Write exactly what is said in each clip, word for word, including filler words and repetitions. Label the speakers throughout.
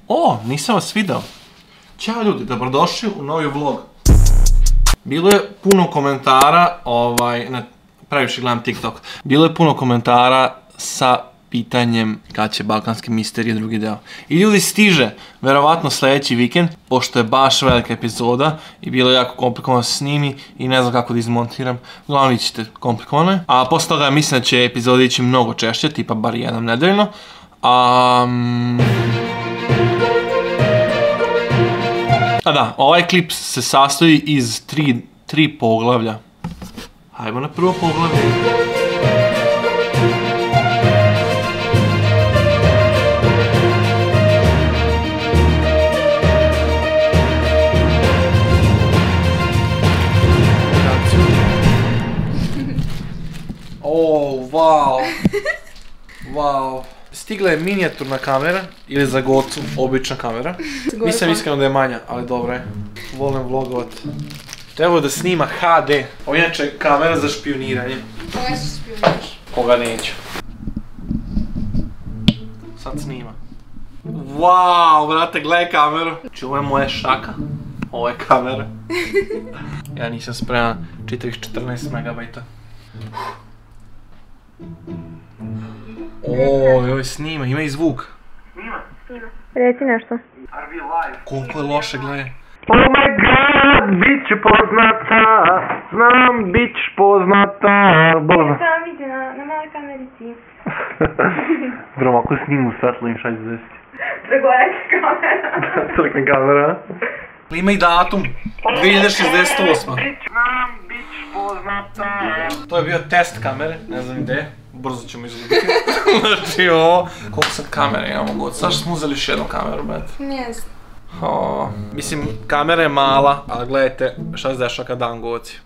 Speaker 1: O, nisam vas video. Ćao ljudi, dobrodošli u novi vlog. Bilo je puno komentara, ovaj, ne, previše gledam TikTok. Bilo je puno komentara sa pitanjem kad će Balkanske misterije drugi deo. I ljudi stiže, verovatno sljedeći vikend, pošto je baš velika epizoda i bilo je jako komplikovano se snimi i ne znam kako da izmontiram. Uglavnom vidjet ćete komplikovano je. A posle toga mislim da će epizode ići mnogo češće, tipa bar jednom nedeljno. Um... A da, ovaj klip se sastoji iz tri, tri poglavlja. Hajmo na prvo poglavlje. Oh, wow. Wow. Stigla je minijaturna kamera, ili za gocu, obična kamera. Nisam iskreno da je manja, ali dobro je. Volim vlogovat. Trebao da snima ha de. Ovo je inače kamera za špioniranje.
Speaker 2: Koga se špioniraš?
Speaker 1: Koga neću. Sad snima. Wow, brate, gledaj kameru. Znači, ovo je moja šaka. Ovo je kamera. Ja nisam spreman čitavih četrnaest megabajta. Oj, ovo snima, ima i zvuk.
Speaker 3: Snima?
Speaker 2: Snima. Reci nešto.
Speaker 3: Are we live?
Speaker 1: Koliko je loše, gledaj.
Speaker 3: Oh my god, bit ću poznata, znam, bit ćeš poznata, Bože.
Speaker 2: Sam vidi na, na maloj kamerici.
Speaker 3: Bro, ako snimu svetlo im šta će desiti?
Speaker 2: Pregledajte kamera.
Speaker 3: Crkne kamera.
Speaker 1: Ima i datum, dvije hiljade šezdeset osma.
Speaker 3: Znam, bit ćeš poznata.
Speaker 1: To je bio test kamere, ne znam gde je. Brzo ćemo izgledati. Znači ovo... Koliko sad kamere imamo god? Zašto smo uzeli još jednu kameru, brate?
Speaker 2: Ne znam.
Speaker 1: Oh, mislim, kamera je mala, ali gledajte šta se dešava kad dan goci.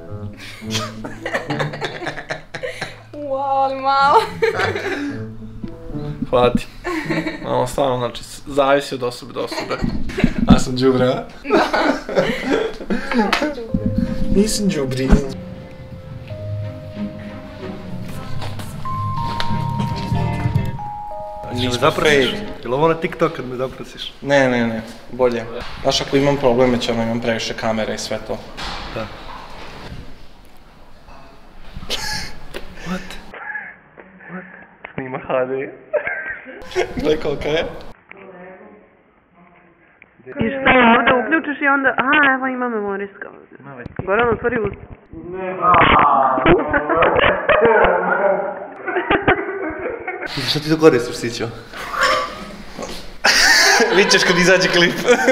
Speaker 2: Wow, ali malo.
Speaker 1: Hvati. Ono stvarno, znači, zavisi od osobe do osobe. Ja sam džubre, a? Nisam džubri.
Speaker 3: Ili zaprosiš? Ili ovo na TikTok kad me zaprosiš?
Speaker 1: Ne, ne, ne, bolje. Znaš, ako imam probleme će ono, imam previše kamere i sve to.
Speaker 3: Da. What? What? Snima ha de.
Speaker 1: Gledaj kolika je.
Speaker 4: I šta ovdje uključiš i onda, aha, evo ima memorijska ovdje. Goran, otvori usta.
Speaker 3: Šta ti to koristiš, Sićo?
Speaker 1: Vidit ćeš kad izađe klip.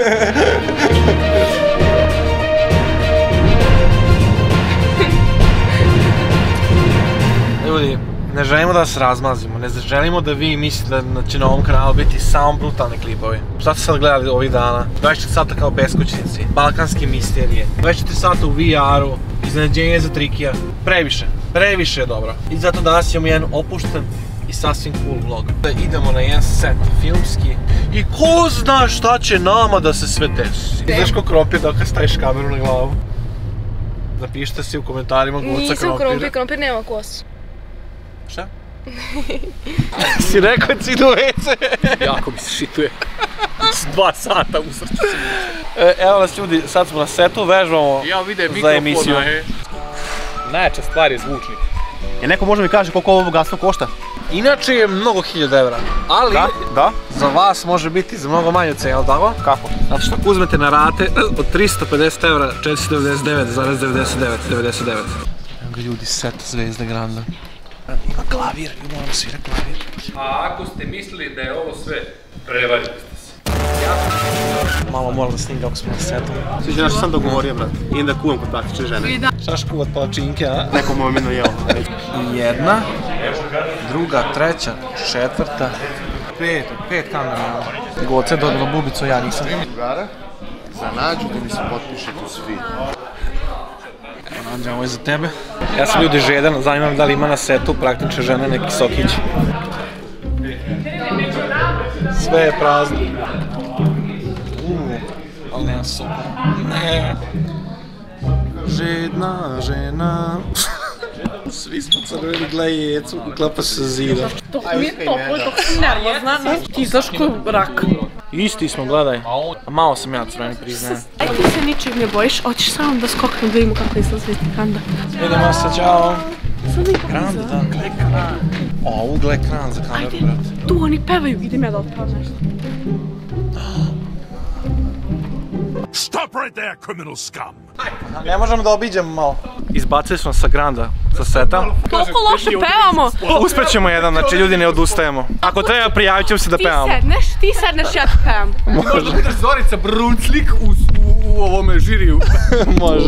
Speaker 1: Ljudi, ne želimo da se razmazimo, ne želimo da vi mislite da će na ovom kanalu biti samo brutalni klipovi. Šta ste sad gledali ovih dana? dvadeset četiri sata kao beskućnici, Balkanske misterije, dvadeset četiri sata u V R-u, iznenađenje za Trikija. Previše, previše je dobro. I zato danas imamo jedan opušten i sasvim cool vlog. Idemo na jedan set filmski i ko zna šta će nama da se sve desi. Znaš ko krompir dok staviš kameru na glavu? Napišite si u komentarima goca krompira.
Speaker 2: Nisam krompir, krompir nema kosu.
Speaker 1: Šta? Si rekao da si idu u ve ce?
Speaker 5: Jako mi se šituje. Dva sata usrću se.
Speaker 1: E, evo nas ljudi, sad smo na setu, vežbamo za emisiju.
Speaker 5: Najjača stvar je zvučnik. Je neko može mi kaže koliko ovo bogatstvo košta?
Speaker 1: Inače je mnogo hiljada evra, ali
Speaker 5: Da, da.
Speaker 1: za vas može biti za mnogo manju cenu, ali tako?
Speaker 5: Kako?
Speaker 1: Zato što ako uzmete na rate od tristo pedeset evra, četiristo devedeset devet zarez devedeset devet devedeset devet. Evo ga ljudi, set Zvezde Granda. Ima klavir, i moramo svirat klavir.
Speaker 5: A ako ste mislili da je ovo sve, prevarili ste se.
Speaker 1: Malo moram da snimim kako smo na setu.
Speaker 3: Sviđa našto sam dogovorio, brate. Idem da kuvam kod praktične žene.
Speaker 1: Šaš kuvat palačinke, a?
Speaker 3: Neko mu omeno jeo.
Speaker 1: Jedna, druga, treća, četvrta, pet, pet kamera imamo. Goce dobilo bubicu, ja nisam.
Speaker 6: Drugara, za Nađu da mi se potpišete svi.
Speaker 1: Evo Nađa, ovo je za tebe. Ja sam ljudi žedan, zanima me da li ima na setu praktične žene neki sokić. Sve je prazno. Uuu, ali nema soka. Ne. Žedna žena. Svi smo crveni, gledaj jecu, uklapa se zida.
Speaker 4: Dok mi je toplo, dok si nervozna, ti znaš ko rak.
Speaker 1: Isti smo, gledaj. A malo sam ja crveni, priznajem.
Speaker 4: Aj ti se ničeg ne bojiš, hoćeš samo da skoknem da vidimo kako izlazi kanda.
Speaker 1: Idemo se, čao.
Speaker 4: Sad niko
Speaker 1: Kran da dan, gle kran. O, ovo gle kran za kameru, brate.
Speaker 4: Tu oni pevaju, idem ja da otpravam nešto.
Speaker 7: Stop right there, criminal scum!
Speaker 1: Ne možemo da obiđemo malo. Izbacili smo sa Granda, sa seta.
Speaker 4: Toliko loše pevamo!
Speaker 1: Uspet ćemo jedan, znači ljudi ne odustajemo. Ako treba prijavit ćemo se da
Speaker 4: Ti
Speaker 1: pevamo.
Speaker 4: sedneš, ti sedneš, ja ti pevam.
Speaker 5: Možda budeš Zorica Brunclik u, u, u ovome žiriju.
Speaker 1: Može.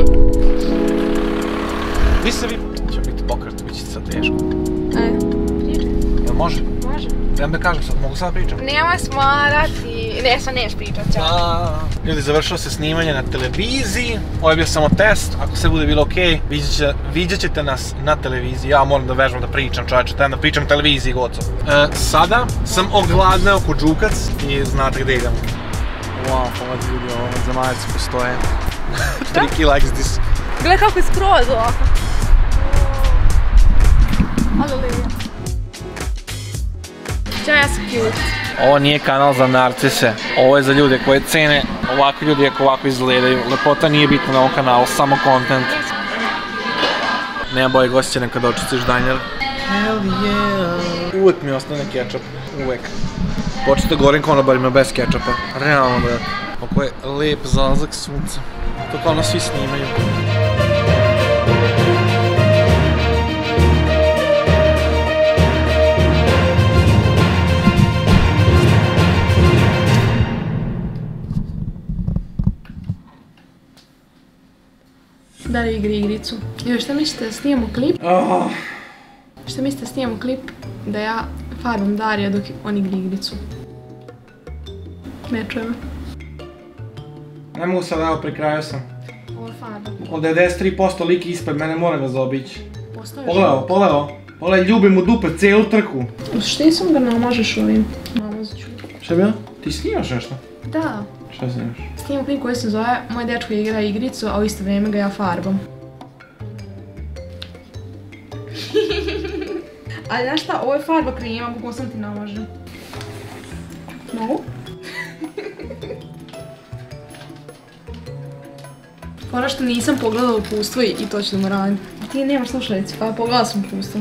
Speaker 1: Vi se vi... Će biti pokret, bit će sad teško.
Speaker 2: E, pričaj.
Speaker 1: Jel može?
Speaker 2: Može.
Speaker 1: Trebam da kažem sad, mogu sad pričam?
Speaker 2: Nemoj smarati. Ne, sad neš pričat, čao.
Speaker 1: Ljudi, završilo se snimanje na televiziji. Ovo je bio samo test, ako sve bude bilo okej, vidjet ćete nas na televiziji. Ja moram da vežbam da pričam, čovječe, trebam da pričam na televiziji, gotovo. Sada sam ogladneo ko džukac i znate gdje idemo. Wow, pogledajte ljudi, ovo zemaljci postoje. Tricky likes this.
Speaker 2: Gle kako je skroz ovako. Aleluja. Ćao, ja sam cute.
Speaker 1: Ovo nije kanal za narcise, ovo je za ljude koje cene ovakvi ljudi ako ovako izgledaju. Lepota nije bitna na ovom kanalu, samo content. Nema boje gosće kada očistiš danjer. Hell yeah. Uvijek mi ostane kečap, uvijek. Počete govorim konobarima bez kečapa, realno brate. Kako je lijep zalazak sunca, to kao nas svi snimaju.
Speaker 2: Da li igri igricu? Joj, šta mislite da snijemo klip?
Speaker 1: Oh.
Speaker 2: Šta mislite da snijemo klip da ja farbam Darija dok on igri igricu? Ne čujem.
Speaker 1: Ne mogu sad, evo pri kraju sam.
Speaker 2: Ovo je farba.
Speaker 1: Od devedeset tri posto liki ispred mene mora ga zaobići.
Speaker 2: Postoji.
Speaker 1: Pogledaj, pogledaj. Pogledaj, ljubim u dupe cijelu trku.
Speaker 2: Što sam ga namažeš ovim? Namazat ću.
Speaker 1: Šta je bilo? Ti snimaš nešto?
Speaker 2: Da.
Speaker 1: Šta snimaš?
Speaker 2: Snimam klip koji se zove Moj dečko igra igricu, a u isto vrijeme ga ja farbam. Ali znaš šta, ovo je farba krema, bukvalno sam ti namažem. Mogu? Ono što nisam pogledala upustvo i, i to ću da mu radim. Ti nemaš slušalicu, pa pogledala sam upustvo.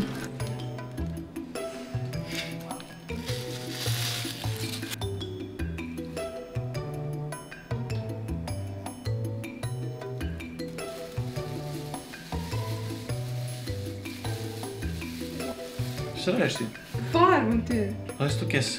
Speaker 1: Šta radiš ti?
Speaker 2: Farbam ti.
Speaker 1: Gledaj su tu kese.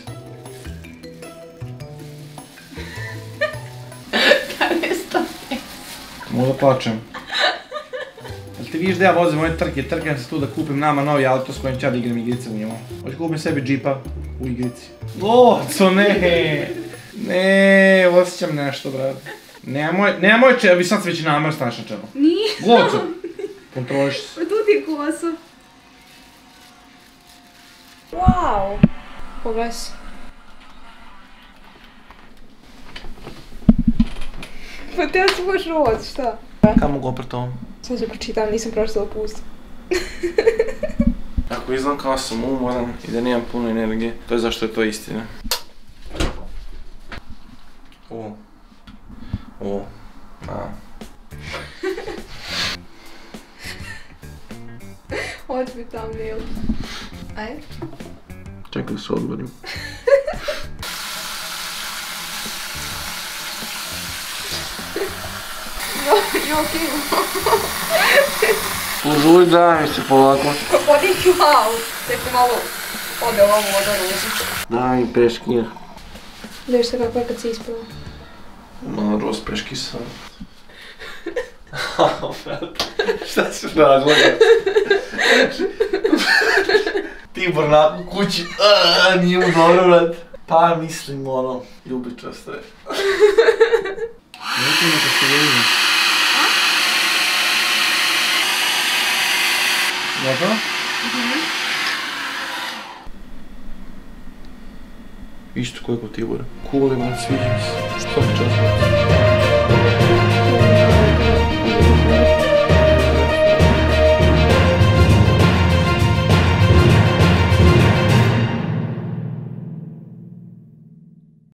Speaker 2: Kada je sto kese?
Speaker 1: Mogu da plačem. Jel ti vidiš da ja vozim ove trke, trkam se tu da kupim nama novi auto s kojim ću ja da igram igrice u njemu. Hoću kupim sebi džipa u igrici. Goco, ne! Ne, osjećam nešto, brate. Nemoj, nemoj če, vi sad se već namar staš na čelo.
Speaker 2: Nije.
Speaker 1: Goco! Kontroliš se.
Speaker 2: Pa tu ti je kosa. Wow! Pogledaj se. Pa te se možeš rovac, šta?
Speaker 1: Kad mogu oprat ovom?
Speaker 2: Sad ću pročitam, nisam pročitala pustu.
Speaker 1: Ako izgledam kao sam umoran i da nemam puno energije, to je zašto je to istina. O. O. A.
Speaker 2: Hoće mi thumbnail. Ajde.
Speaker 1: Čekaj da se odgovorim.
Speaker 2: Jo, okej.
Speaker 1: Požuj, daj mi se polako.
Speaker 2: Odi ću aut. Tek malo ode ovom voda ruzi.
Speaker 1: Daj mi peškir.
Speaker 2: Gledaš se kako je kad si ispala.
Speaker 1: Malo roz peški sam. Šta se radila? Tibor nakon kući, aaaa, nije mu dobro, brat. Pa mislim, ono, ljubičasto je. Neće neka se vidi. Gotovo? Mhm. Isto koji kod Tibora. Cool, imam, sviđa mi se. Što mi čas?